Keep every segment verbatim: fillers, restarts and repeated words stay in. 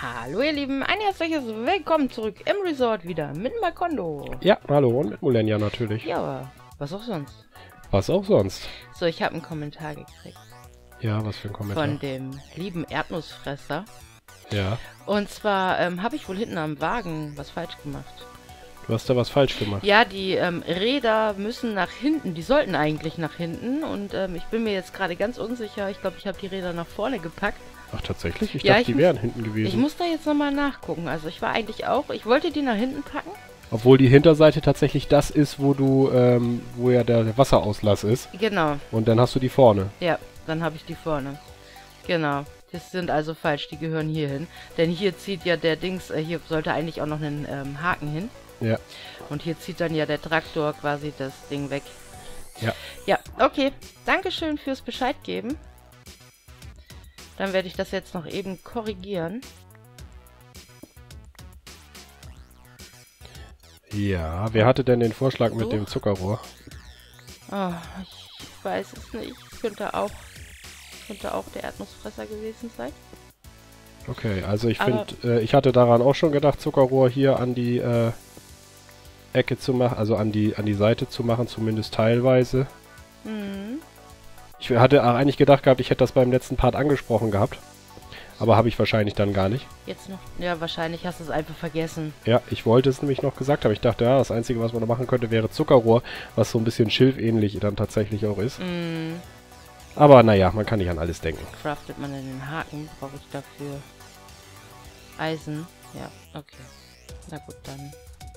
Hallo ihr Lieben, ein herzliches Willkommen zurück im Resort wieder mit Makondo. Ja, hallo und mit Mulenia natürlich. Ja, was auch sonst. Was auch sonst. So, ich habe einen Kommentar gekriegt. Ja, was für ein Kommentar? Von dem lieben Erdnussfresser. Ja. Und zwar ähm, habe ich wohl hinten am Wagen was falsch gemacht. Du hast da was falsch gemacht. Ja, die ähm, Räder müssen nach hinten, die sollten eigentlich nach hinten. Und ähm, ich bin mir jetzt gerade ganz unsicher. Ich glaube, ich habe die Räder nach vorne gepackt. Ach, tatsächlich? Ich Ja, dachte, ich die muss- wären hinten gewesen. Ich muss da jetzt nochmal nachgucken. Also ich war eigentlich auch, ich wollte die nach hinten packen. Obwohl die Hinterseite tatsächlich das ist, wo du, ähm, wo ja der Wasserauslass ist. Genau, Und dann hast du die vorne. ja, dann habe ich die vorne. Genau, das sind also falsch, die gehören hier hin. Denn hier zieht ja der Dings, äh, hier sollte eigentlich auch noch ein ähm, Haken hin. Ja. Und hier zieht dann ja der Traktor quasi das Ding weg. Ja. Ja, okay. Dankeschön fürs Bescheid geben. Dann werde ich das jetzt noch eben korrigieren. Ja, wer hatte denn den Vorschlag mit So. dem Zuckerrohr? Oh, ich weiß es nicht. Könnte auch, könnte auch der Erdnussfresser gewesen sein. Okay, also ich Aber- finde, äh, ich hatte daran auch schon gedacht, Zuckerrohr hier an die äh, Ecke zu machen, also an die, an die Seite zu machen, zumindest teilweise. Mhm. Ich hatte auch eigentlich gedacht gehabt, ich hätte das beim letzten Part angesprochen gehabt. Aber habe ich wahrscheinlich dann gar nicht. Jetzt noch. Ja, wahrscheinlich hast du es einfach vergessen. Ja, ich wollte es nämlich noch gesagt, aber ich dachte, ja, das Einzige, was man da machen könnte, wäre Zuckerrohr, was so ein bisschen schilfähnlich dann tatsächlich auch ist. Mhm. Aber naja, man kann nicht an alles denken. Craftet man denn den Haken? Brauche ich dafür Eisen? Ja, okay. Na gut, dann.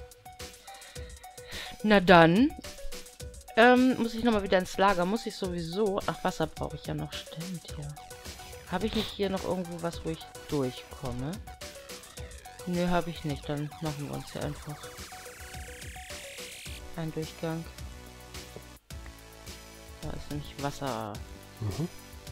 Na dann. Ähm, muss ich nochmal wieder ins Lager. Muss ich sowieso. Ach, Wasser brauche ich ja noch. Stimmt, ja. Habe ich nicht hier noch irgendwo was, wo ich durchkomme? Nö, habe ich nicht. Dann machen wir uns hier einfach einen Durchgang. Da ist nämlich Wasser. Mhm.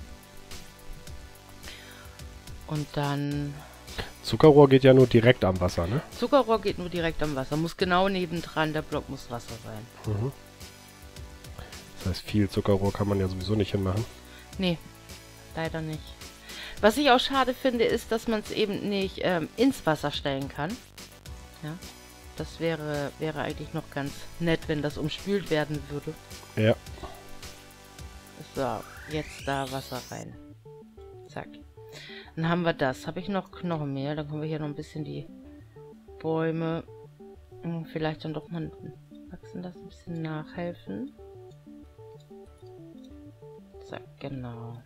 Und dann... Zuckerrohr geht ja nur direkt am Wasser, ne? Zuckerrohr geht nur direkt am Wasser. Muss genau nebendran, der Block muss Wasser sein. Mhm. Das heißt, viel Zuckerrohr kann man ja sowieso nicht hinmachen. Nee, leider nicht. Was ich auch schade finde, ist, dass man es eben nicht ähm, ins Wasser stellen kann. Ja, das wäre, wäre eigentlich noch ganz nett, wenn das umspült werden würde. Ja. So, jetzt da Wasser rein. Zack. Dann haben wir das. Habe ich noch Knochenmehl? Dann können wir hier noch ein bisschen die Bäume hm, vielleicht dann doch mal wachsen das ein bisschen nachhelfen. Zack, genau.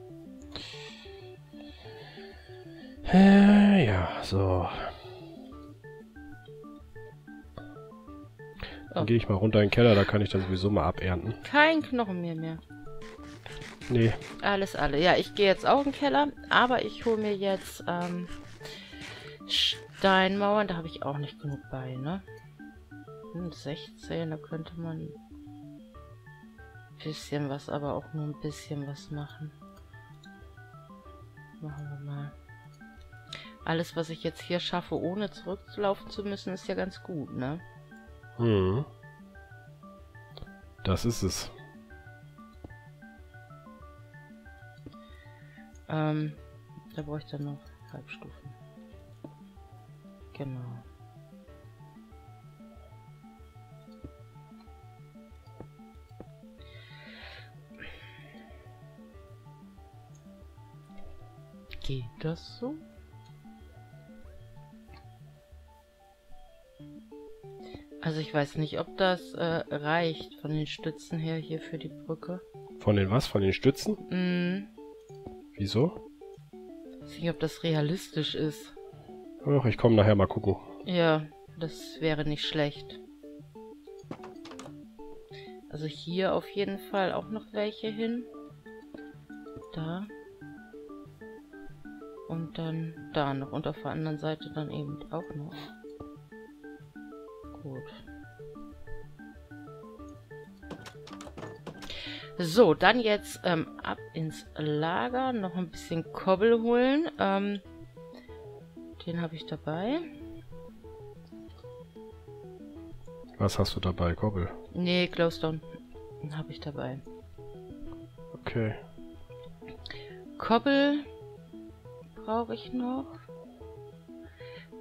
Äh, ja, so. Dann Oh. gehe ich mal runter in den Keller, da kann ich das sowieso mal abernten. Kein Knochenmehl mehr. Nee, Alles, alle. Ja, ich gehe jetzt auch in den Keller, aber ich hole mir jetzt ähm, Steinmauern. Da habe ich auch nicht genug bei, ne? Hm, sechzehn, da könnte man ein bisschen was, aber auch nur ein bisschen was machen. Machen wir mal. Alles, was ich jetzt hier schaffe, ohne zurückzulaufen zu müssen, ist ja ganz gut, ne? hm. Das ist es. Ähm, da brauche ich dann noch Halbstufen. Genau. Geht das so? Also ich weiß nicht, ob das äh, reicht von den Stützen her hier für die Brücke. Von den was? Von den Stützen? Hm, Wieso? weiß nicht, ob das realistisch ist. Ach, ich komme nachher mal gucken. Ja, das wäre nicht schlecht. Also hier auf jeden Fall auch noch welche hin. Da. Und dann da noch. Und auf der anderen Seite dann eben auch noch. Gut. So, dann jetzt ähm, ab ins Lager. Noch ein bisschen Kobbel holen. Ähm, den habe ich dabei. Was hast du dabei, Kobbel? Nee, Glowstone habe ich dabei. Okay. Kobbel brauche ich noch.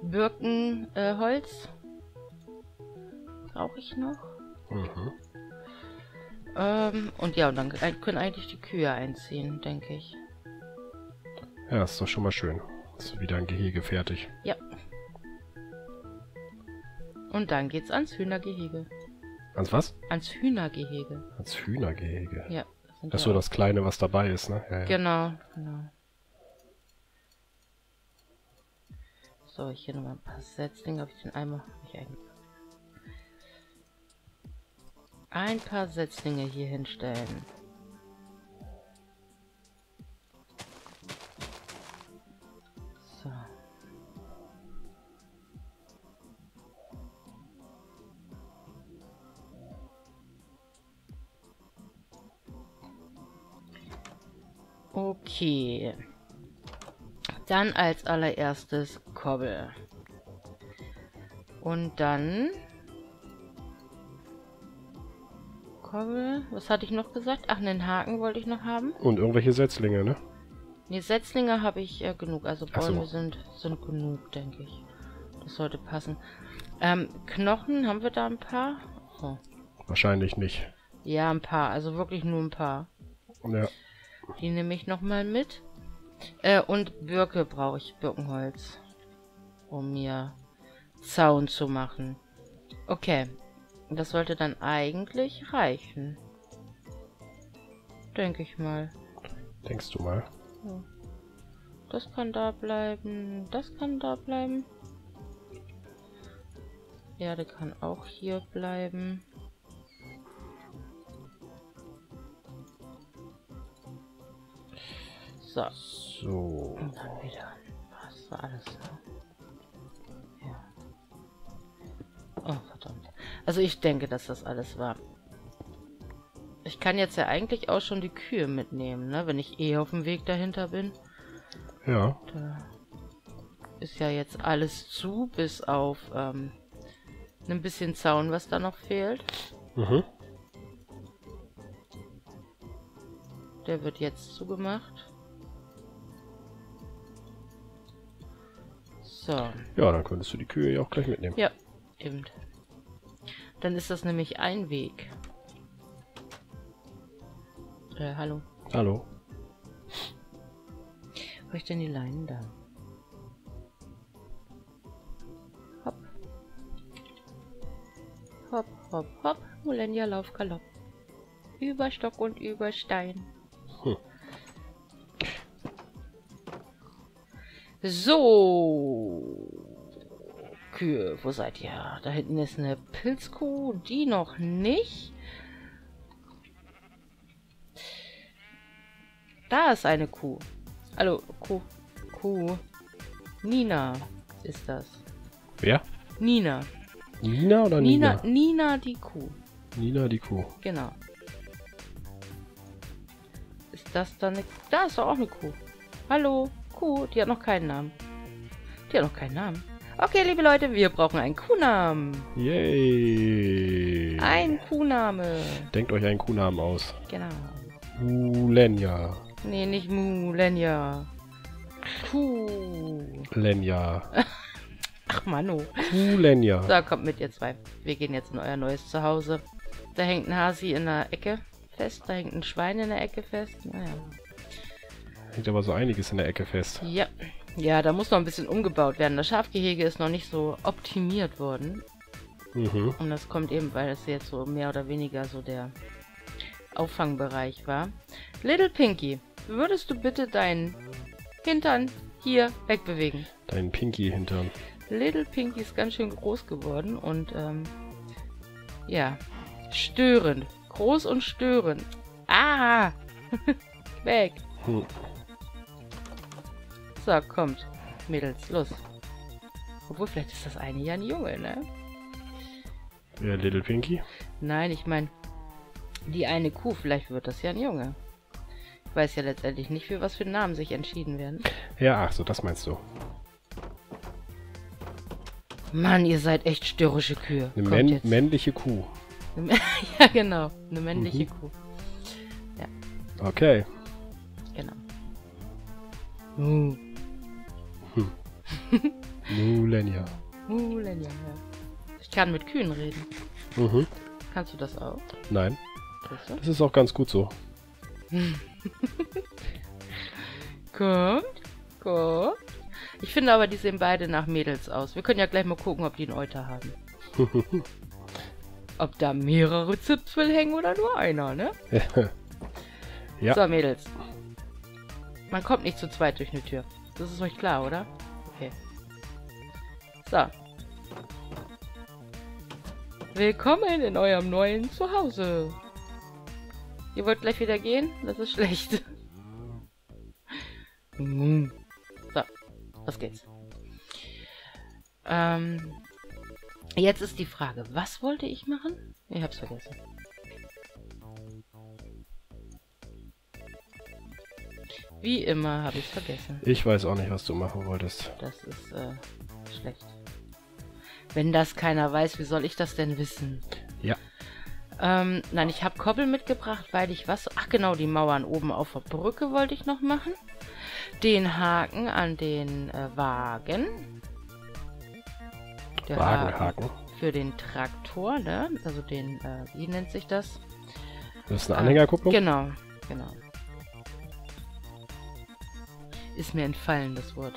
Birkenholz äh, Holz brauche ich noch. Mhm. Ähm, und ja, und dann können eigentlich die Kühe einziehen, denke ich. Ja, ist doch schon mal schön. Ist wieder ein Gehege fertig. Ja. Und dann geht's ans Hühnergehege. Ans was? Ans Hühnergehege. Ans Hühnergehege. Ja. Das ist so das Kleine, was dabei ist, ne? Ja, ja. Genau, genau. So, ich hier nochmal ein paar Setzlinge. Habe ich den Eimer nicht eingepackt? Ein paar Setzlinge hier hinstellen. So. Okay. Dann als allererstes Kobbel. Und dann... Kobbel. Was hatte ich noch gesagt? Ach, einen Haken wollte ich noch haben. Und irgendwelche Setzlinge, ne? Ne, Setzlinge habe ich äh, genug. Also Bäume so. sind, sind genug, denke ich. Das sollte passen. Ähm, Knochen, haben wir da ein paar? Oh. Wahrscheinlich nicht. Ja, ein paar. Also wirklich nur ein paar. Ja. Die nehme ich nochmal mit. Äh, und Birke brauche ich. Birkenholz. Um mir Zaun zu machen. Okay. Das sollte dann eigentlich reichen. Denke ich mal. Denkst du mal? Ja. Das kann da bleiben. Das kann da bleiben. Erde kann auch hier bleiben. So. So. Und dann wieder. Was war alles da? Ja. Oh, verdammt. Also ich denke, dass das alles war. Ich kann jetzt ja eigentlich auch schon die Kühe mitnehmen, ne? Wenn ich eh auf dem Weg dahinter bin. Ja. Da ist ja jetzt alles zu, bis auf ähm, ein bisschen Zaun, was da noch fehlt. Mhm. Der wird jetzt zugemacht. So. Ja, dann könntest du die Kühe ja auch gleich mitnehmen. Ja, eben. Dann ist das nämlich ein Weg. Äh, hallo. Hallo. Wo habe ich denn die Leinen da? Hopp. Hopp, hopp, hopp. Mulenja, Lauf, Galopp. Über Stock und über Stein. Hm. So. Kühe, wo seid ihr? Da hinten ist eine Pilzkuh, die noch nicht. Da ist eine Kuh. Hallo, Kuh. Kuh. Nina ist das. Wer? Nina. Nina oder Nina? Nina, Nina die Kuh. Nina die Kuh. Genau. Ist das da eine... Da ist doch auch eine Kuh. Hallo, Kuh. Die hat noch keinen Namen. Die hat noch keinen Namen. Okay, liebe Leute, wir brauchen einen Kuhnamen. Yay. Ein Kuhname. Denkt euch einen Kuhnamen aus. Genau. Mulenja. Nee, nicht Mulenja. Kuh. Lenja. Ach, Mano. Kuhlenja. So, kommt mit, ihr zwei. Wir gehen jetzt in euer neues Zuhause. Da hängt ein Hasi in der Ecke fest. Da hängt ein Schwein in der Ecke fest. Naja. Hängt aber so einiges in der Ecke fest. Ja. Ja, da muss noch ein bisschen umgebaut werden. Das Schafgehege ist noch nicht so optimiert worden. Mhm. Und das kommt eben, weil es jetzt so mehr oder weniger so der Auffangbereich war. Little Pinky, würdest du bitte deinen Hintern hier wegbewegen? Dein Pinky-Hintern. Little Pinky ist ganz schön groß geworden und ähm, ja, störend. Groß und störend. Ah! Weg. Hm. So, kommt. Mädels, los. Obwohl, vielleicht ist das eine ja ein Junge, ne? Ja, Little Pinky? Nein, ich meine, die eine Kuh, vielleicht wird das ja ein Junge. Ich weiß ja letztendlich nicht, für was für Namen sich entschieden werden. Ja, ach so, das meinst du. Mann, ihr seid echt störrische Kühe. Eine Kommt männ jetzt. männliche Kuh. Ja, genau. Eine männliche Mhm. Kuh. Okay. Genau. Uh. Hm. Mulenia. Mulenia, ja. Ich kann mit Kühen reden. Mhm. Kannst du das auch? Nein. Siehst du? Das ist auch ganz gut so. Kommt, kommt. Ich finde aber, die sehen beide nach Mädels aus. Wir können ja gleich mal gucken, ob die einen Euter haben. Ob da mehrere Zipfel hängen oder nur einer, ne? Ja. So, Mädels. Man kommt nicht zu zweit durch eine Tür. Das ist euch klar, oder? Okay. So. Willkommen in eurem neuen Zuhause. Ihr wollt gleich wieder gehen? Das ist schlecht. So, los geht's. Ähm, jetzt ist die Frage, was wollte ich machen? Ich hab's vergessen. Wie immer habe ich es vergessen. Ich weiß auch nicht, was du machen wolltest. Das ist äh, schlecht. Wenn das keiner weiß, wie soll ich das denn wissen? Ja. Ähm, nein, ich habe Koppel mitgebracht, weil ich was... Ach genau, die Mauern oben auf der Brücke wollte ich noch machen. Den Haken an den äh, Wagen. Der Wagenhaken. Für den Traktor, ne? Also den, äh, wie nennt sich das? Das ist eine Anhängerkupplung? Äh, genau, genau. Ist mir entfallen, das Wort.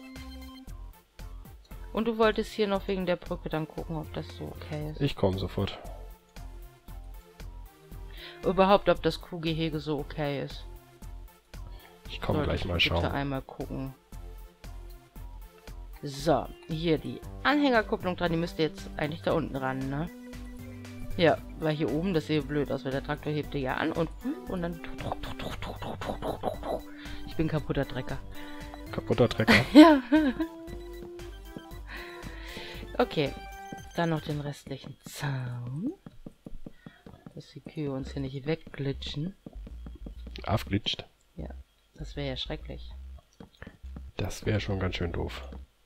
Und du wolltest hier noch wegen der Brücke dann gucken, ob das so okay ist. Ich komme sofort. Überhaupt, ob das Kuhgehege so okay ist. Ich komme Sollte gleich ich mal bitte schauen. einmal gucken. So, hier die Anhängerkupplung dran. Die müsste jetzt eigentlich da unten ran, ne? Ja, weil hier oben, das sieht blöd aus, weil der Traktor hebt ja an und, und dann... Ich bin kaputter Trecker. Kaputter Trecker. Ja. Okay. Dann noch den restlichen Zaun. Dass die Kühe uns hier nicht wegglitschen. Aufglitscht. Ja, das wäre ja schrecklich. Das wäre schon ganz schön doof.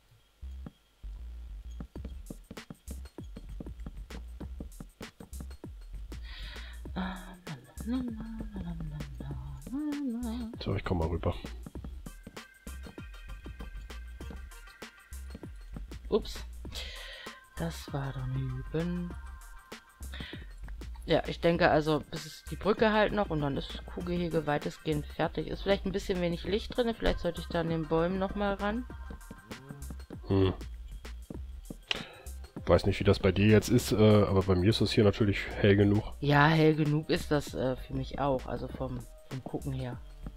So, ich komme mal rüber. Ups. Das war daneben. Ja, ich denke also, bis es die Brücke halt noch und dann ist das Kuhgehege weitestgehend fertig. Ist vielleicht ein bisschen wenig Licht drin, vielleicht sollte ich da an den Bäumen nochmal ran. Hm. Weiß nicht, wie das bei dir jetzt ist, äh, aber bei mir ist es hier natürlich hell genug. Ja, hell genug ist das äh, für mich auch, also vom, vom Gucken her.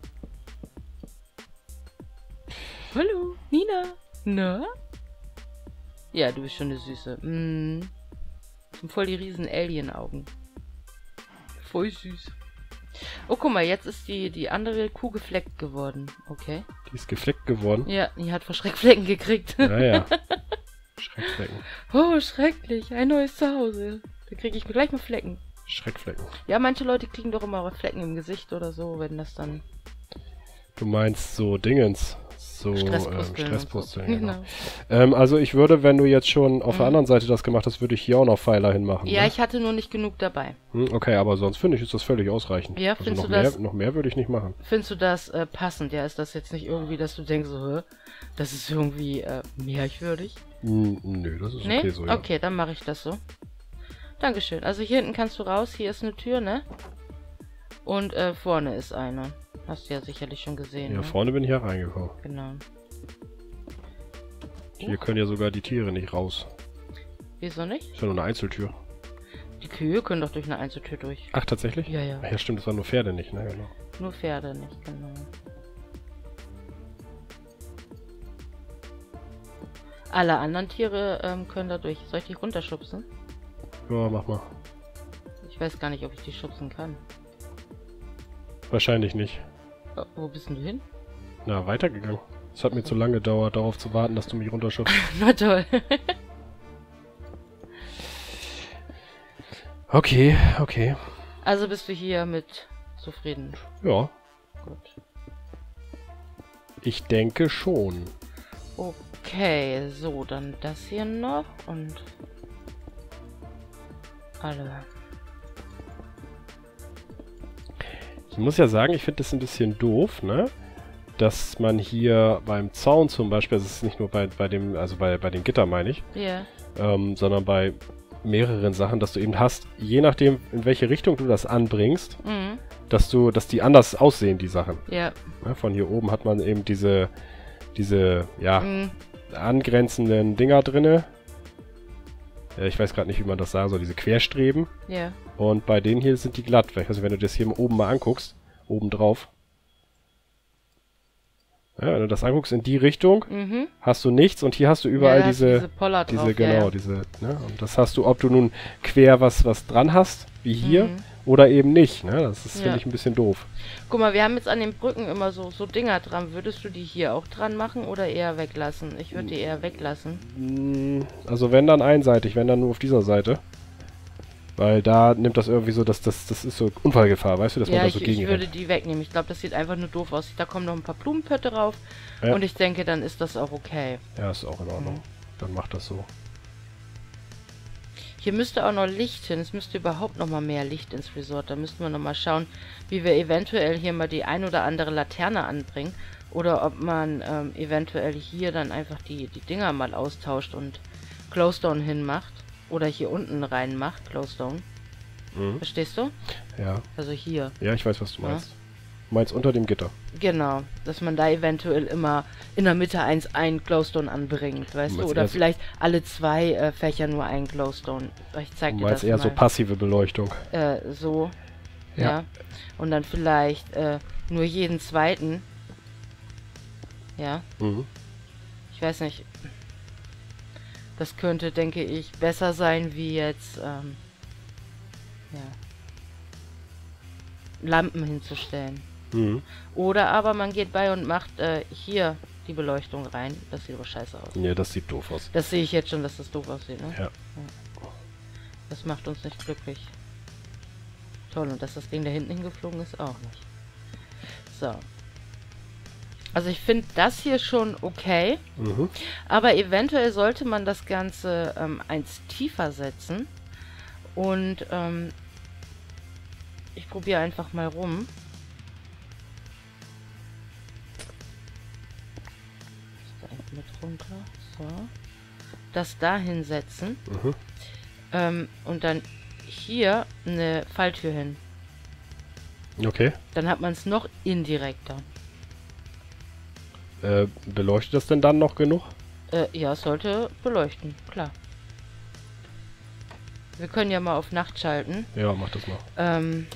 Hallo, Nina. Na? Ja, du bist schon eine Süße. Mm. Sind voll die riesen Alien-Augen. Voll süß. Oh, guck mal, jetzt ist die, die andere Kuh gefleckt geworden. Okay. Die ist gefleckt geworden. Ja, die hat vor Schreckflecken gekriegt. Naja. Schreckflecken. Oh, schrecklich. Ein neues Zuhause. Da kriege ich mir gleich mal Flecken. Schreckflecken. Ja, manche Leute kriegen doch immer Flecken im Gesicht oder so, wenn das dann... Du meinst so Dingens. So Stresspusteln ähm, Stresspusteln, so. genau. Genau. Ähm, also ich würde, wenn du jetzt schon auf Mhm. der anderen Seite das gemacht hast, würde ich hier auch noch Pfeiler hinmachen. Ja, ne? ich hatte nur nicht genug dabei. Hm, okay, aber sonst finde ich, ist das völlig ausreichend. Ja, also findest noch du mehr, das- noch mehr würde ich nicht machen. Findest du das äh, passend? Ja, ist das jetzt nicht irgendwie, dass du denkst, so, hä? Das ist irgendwie äh, merkwürdig? Hm, nö, das ist Nee? okay so, ja. Okay, dann mache ich das so. Dankeschön. Also hier hinten kannst du raus. Hier ist eine Tür, ne? Und äh, vorne ist eine. Hast du ja sicherlich schon gesehen. Ja, ne? vorne bin ich ja reingekommen. Genau. Hier können ja sogar die Tiere nicht raus. Wieso nicht? Ist ja nur eine Einzeltür. Die Kühe können doch durch eine Einzeltür durch. Ach, tatsächlich? Ja, ja. Ach ja, stimmt, das waren nur Pferde nicht, ne? Genau. Nur Pferde nicht, genau. Alle anderen Tiere ähm, können da durch. Soll ich die runterschubsen? Ja, mach mal. Ich weiß gar nicht, ob ich die schubsen kann. Wahrscheinlich nicht. Oh, wo bist denn du hin? Na, weitergegangen. Es hat mir zu lange gedauert, darauf zu warten, dass du mich runterschubst. Na toll. Okay, okay. Also bist du hier mit zufrieden? Ja, Gut. ich denke schon. Okay, so, dann das hier noch und alle. Ich muss ja sagen, ich finde das ein bisschen doof, ne? dass man hier beim Zaun zum Beispiel, das ist nicht nur bei, bei dem, also bei, bei den Gittern meine ich, Ja. ähm, sondern bei mehreren Sachen, dass du eben hast, je nachdem, in welche Richtung du das anbringst, Mhm. dass du, dass die anders aussehen, die Sachen. Ja. Ja, von hier oben hat man eben diese, diese, ja, Mhm. angrenzenden Dinger drinne. Ja, ich weiß gerade nicht, wie man das sagen soll, diese Querstreben. Ja. Und Und bei denen hier sind die glatt. Also wenn du das hier oben mal anguckst, oben drauf. Ja, wenn du das anguckst in die Richtung, Mhm. hast du nichts und hier hast du überall ja, da hast du diese, diese Poller diese, drauf. genau, ja, ja. diese, ne? Und das hast du, ob du nun quer was, was dran hast, wie hier, Mhm. oder eben nicht, ne? Das ist, Ja. finde ich, ein bisschen doof. Guck mal, wir haben jetzt an den Brücken immer so, so Dinger dran. Würdest du die hier auch dran machen oder eher weglassen? Ich würde die eher weglassen. Mm, Also wenn dann einseitig, wenn dann nur auf dieser Seite. Weil da nimmt das irgendwie so, dass das, das ist so Unfallgefahr, weißt du, dass Ja, man da ich, so ich gegen würde die wegnehmen. Ich glaube, das sieht einfach nur doof aus. Da kommen noch ein paar Blumenpötte drauf. Ja. Und ich denke, dann ist das auch okay. Ja, ist auch in Ordnung. Mhm. Dann macht das so. Hier müsste auch noch Licht hin. Es müsste überhaupt noch mal mehr Licht ins Resort. Da müssten wir noch mal schauen, wie wir eventuell hier mal die ein oder andere Laterne anbringen. Oder ob man ähm, eventuell hier dann einfach die, die Dinger mal austauscht und Glowstone hinmacht. Oder hier unten reinmacht, Glowstone. Mhm. Verstehst du? Ja. Also hier. Ja, ich weiß, was du Ja. meinst. Du meinst unter dem Gitter. Genau. Dass man da eventuell immer in der Mitte eins ein Glowstone anbringt, weißt Du du? meinst Oder eher so- vielleicht alle zwei äh, Fächer nur ein Glowstone. Ich zeig Du dir meinst das eher mal. so passive Beleuchtung. Äh, so. Ja. Ja. Und dann vielleicht äh, nur jeden zweiten. Ja. Mhm. Ich weiß nicht. Das könnte, denke ich, besser sein wie jetzt, ähm, ja. Lampen hinzustellen. Mhm. Oder aber man geht bei und macht äh, hier die Beleuchtung rein. Das sieht aber scheiße aus. Ja, das sieht doof aus. Das sehe ich jetzt schon, dass das doof aussieht, ne? Ja. Das macht uns nicht glücklich. Toll, und dass das Ding da hinten hingeflogen ist, auch nicht. So. Also ich finde das hier schon okay. Mhm. Aber eventuell sollte man das Ganze ähm, eins tiefer setzen. Und ähm, ich probiere einfach mal rum. Das da mit runter. So. Das da hinsetzen. Mhm. Ähm, und dann hier eine Falltür hin. Okay. Dann hat man es noch indirekter. Äh, beleuchtet das denn dann noch genug? Äh, ja, es sollte beleuchten, klar. Wir können ja mal auf Nacht schalten. Ja, mach das mal. Ähm,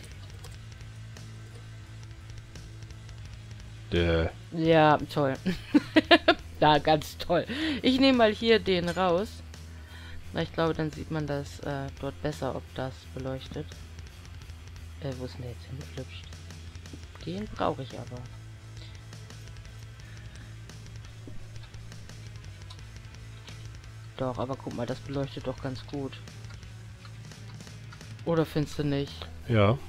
Der. ja, toll. Ja, ganz toll. Ich nehme mal hier den raus. Na, ich glaube, dann sieht man das äh, dort besser, ob das beleuchtet. Äh, wo ist denn der jetzt hingeflüpscht? Den brauche ich aber. Doch, aber guck mal, das beleuchtet doch ganz gut. Oder findest du nicht? Ja.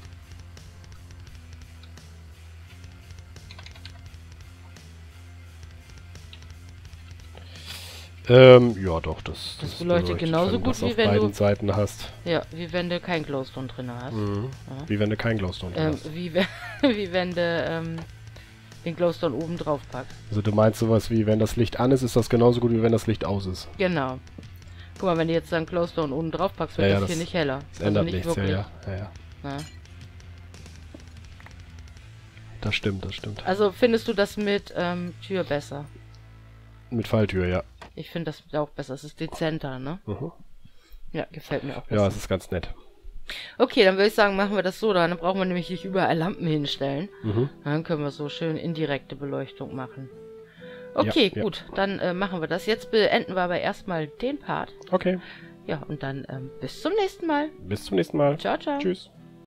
Ähm, ja doch, das, Das beleuchtet genauso wenn gut, das wie auf wenn beiden du- Seiten hast. Ja, wie wenn du kein Glowstone drin hast. Mhm. Ja. Wie wenn du kein Glowstone drin Ähm, hast. wie, we wie wenn du ähm, den Glowstone oben drauf packst. Also du meinst sowas wie, wenn das Licht an ist, ist das genauso gut, wie wenn das Licht aus ist. Genau. Guck mal, wenn du jetzt dann Glowstone oben drauf packst, wird Ja, ja, das, das- hier nicht heller. Das ändert nichts, ja, wirklich. ja, ja, ja. Ja. Das stimmt, das stimmt. Also findest du das mit ähm, Tür besser? Mit Falltür, ja. Ich finde das auch besser. Es ist dezenter, ne? Mhm. Ja, gefällt mir auch Ja, besser. es ist ganz nett. Okay, dann würde ich sagen, machen wir das so. Dann brauchen wir nämlich nicht überall Lampen hinstellen. Mhm. Dann können wir so schön indirekte Beleuchtung machen. Okay, ja. gut. Dann äh, machen wir das. Jetzt beenden wir aber erstmal den Part. Okay, Ja, und dann ähm, bis zum nächsten Mal. bis zum nächsten Mal. Ciao, ciao. Tschüss.